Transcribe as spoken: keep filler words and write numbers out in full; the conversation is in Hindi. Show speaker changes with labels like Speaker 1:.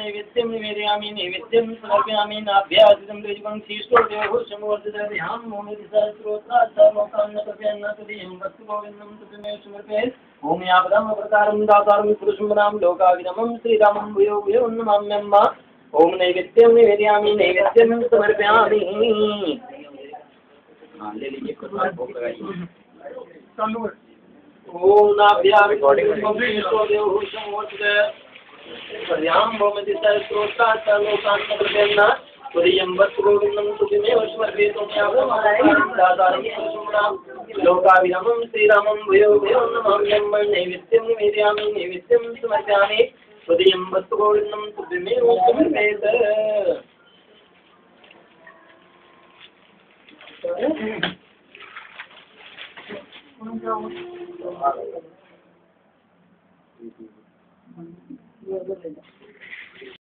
Speaker 1: नैवेद्यं निवेदयामि नैवेद्यं समर्पयामि नाभ्यादितं द्विजगं शीर्षो देवहुषमोर्जयामि मोमिति सहस्रोत्रात्मकान्नतव्यन्नतदीयं वस्तु गोविन्दं तस्मै समर्पयेत्। ओम यावदं अवतारं दातारं पुरुषं नाम लोकाभिरामं श्रीरामं भूयो भूयो नमाम्यम्मा। ओम नैवेद्यं निवेदयामि नैवेद्यं समर्पयामि। हाँ ले लीजिए भोग लगाइए। ओम नाभ्यां रिकॉर्डिंग शीर्षो देवहुषमोर्जयामि मोमिति सहस्रोत्रात्मकान्नतव्यन्नतदीयं तुरीयं वस्तु गोविन्दं तुमेव समर्पयेत्। ओम यावदं दातारं पुरुषं नाम लोकाभिरामं श्रीरामं भूयो भूयो नमाम्यम्मा। नैवेद्यं निवेदयामि नैवेद्यं समर्पयामि तुरीयं वस्तु गोविन्दं तुमेव समर्पयेत्। Thank you.